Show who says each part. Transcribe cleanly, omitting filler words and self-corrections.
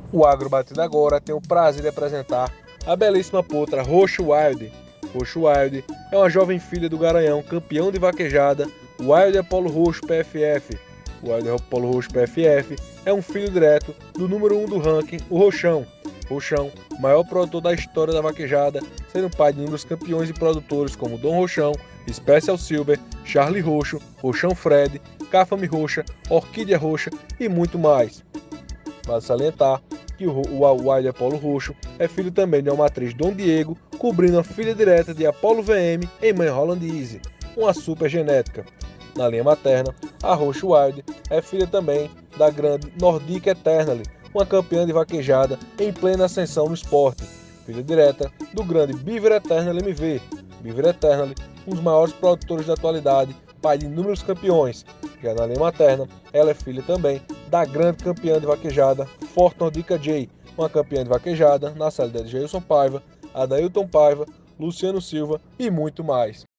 Speaker 1: O Agro Batida Agora tem o prazer de apresentar a belíssima potra Roxo Wild. Roxo Wild é uma jovem filha do Garanhão, campeão de vaquejada, Wild Apollo Roxo PFF. O Wild Apollo Roxo PFF é um filho direto do número 1 do ranking, o Roxão. Roxão, maior produtor da história da vaquejada, sendo pai de inúmeros campeões e produtores como Dom Roxão, Special Silver, Charlie Roxo, Roxão Fred, Cafame Roxa, Orquídea Roxa e muito mais. Vale salientar que o Wild Apollo Roxo é filho também de uma matriz Dom Diego, cobrindo a filha direta de Apollo VM em mãe Holland Easy, uma super genética. Na linha materna, a Roxo Wild é filha também da grande Nordic Eternally, uma campeã de vaquejada em plena ascensão no esporte, filha direta do grande Beaver Eternally MV. Beaver Eternally, um dos maiores produtores da atualidade, pai de inúmeros campeões. Já na linha materna, ela é filha também da grande campeã de vaquejada Forte Nordica J, uma campeã de vaquejada na série de Jailson Paiva, Adailton Paiva, Luciano Silva e muito mais.